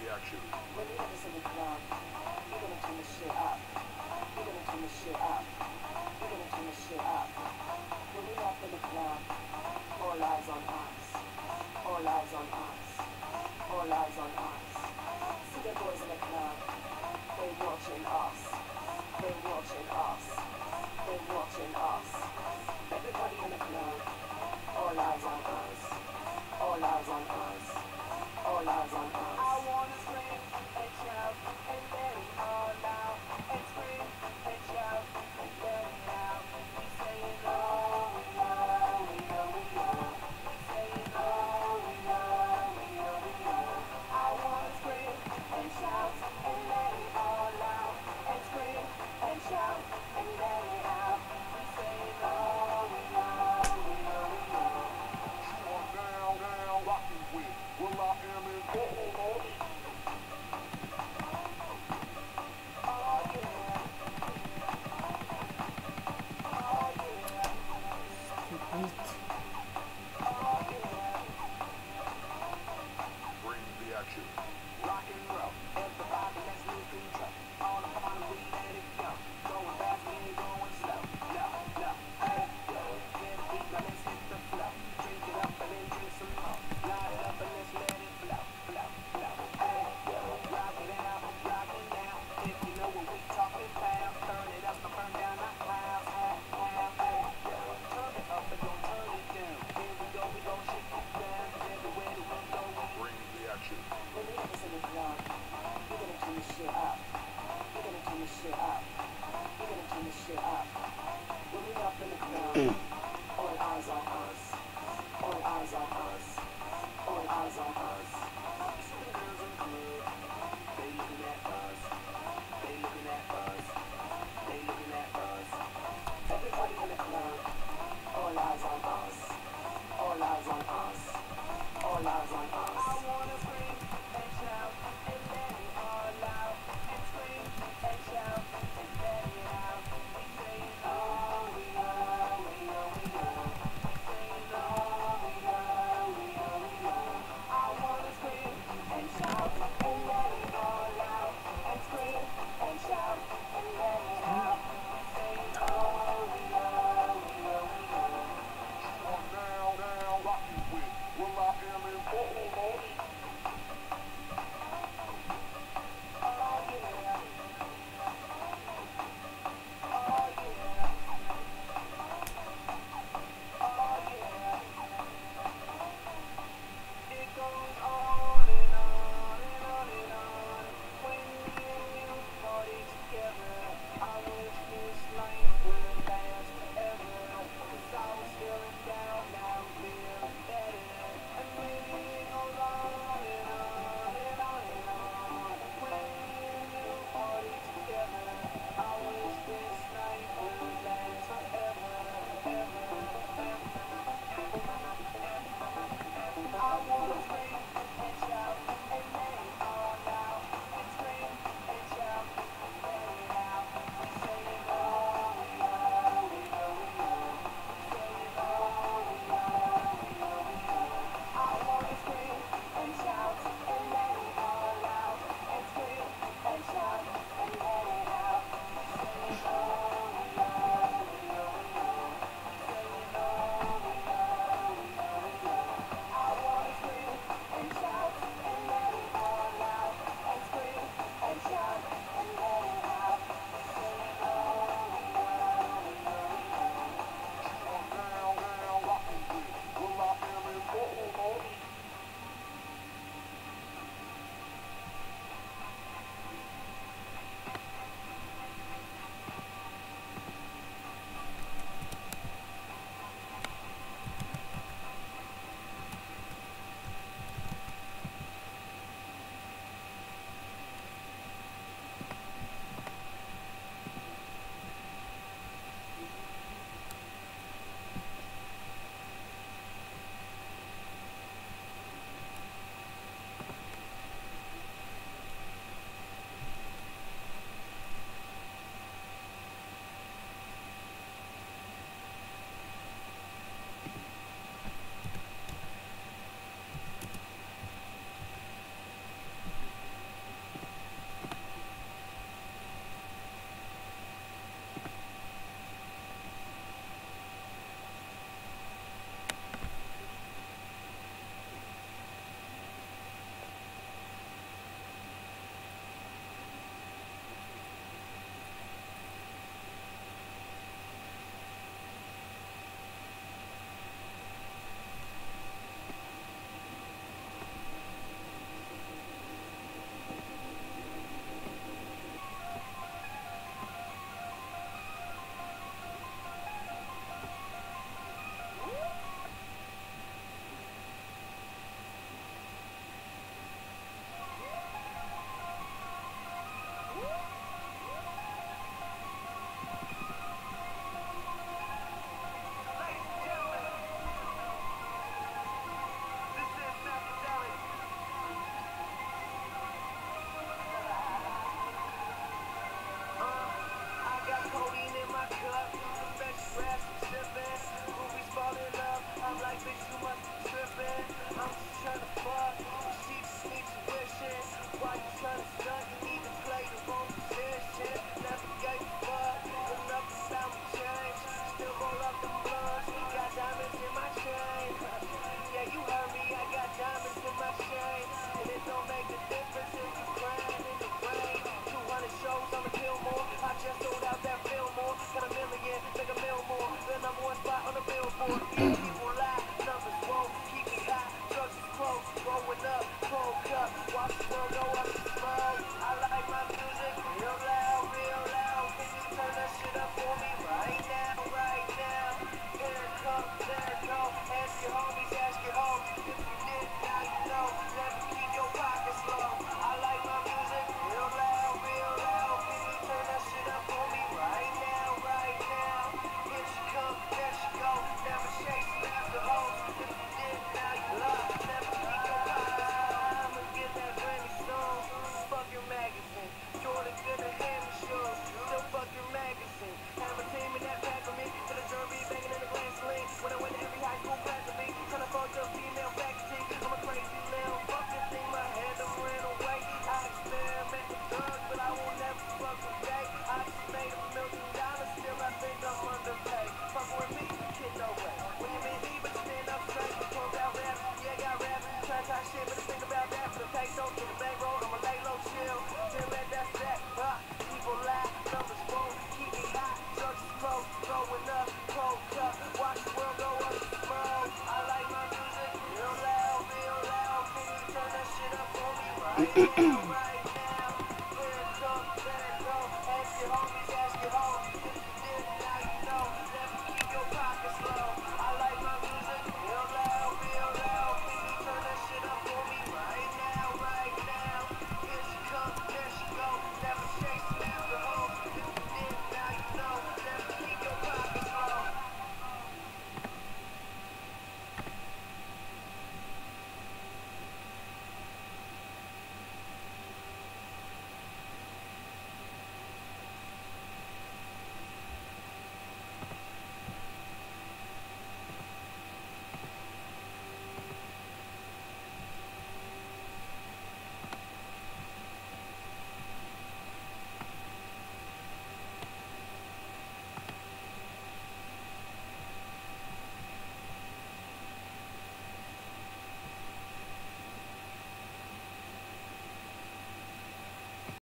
action. When you have this in the club, you're gonna turn this shit up. You're gonna turn this shit up. You're gonna turn this shit up. When we up in the club, all eyes on us. All eyes on us. All eyes on us. See the boys in the club. They watching us. They watching us. They watching us. Everybody in the club. All eyes on us. All eyes on us. All eyes on us. I wanna scream and shout and let it all out. And scream and shout and let it out. We saying oh, we oh, we oh, we oh. We saying oh, we oh, we oh, we oh. I wanna scream and shout and let it all out. And scream and shout and let it out. We saying oh, we oh, we oh, we oh. You are now rocking with Will I Am in Oh yeah. Oh yeah. Oh yeah. Bring the action. Rock and roll. Everybody let's lose control. All the fun we let it go. Going fast, we ain't going slow. No, no, hey, yo. Get a beat, now let's hit the flow. Drink it up and then drink some more. Light it up and let's let it flow, flow, flow. Hey, yo. Rock it out, rock it down. If you know what we talking about, turn it up and burn down the house. Hey, yo. Turn it up and don't turn it down. Here we go, we gon' shake it down. Everywhere that we go, we Bring the action. when we have this in the club, you're gonna turn this shit up. You're gonna turn this shit up. You're gonna turn this shit up. When we up in the club, all eyes on us. All eyes on us. All eyes on us. See the girls in the club. They looking at us. They looking at us. They looking at us. Everybody in the club. All eyes on us. All eyes on us. All eyes on us. I wanna scream and shout and let it all out. And scream and shout and let it out. We saying oh, we oh, we oh, we oh. We saying oh, we oh, we oh, we oh. I wanna Alright?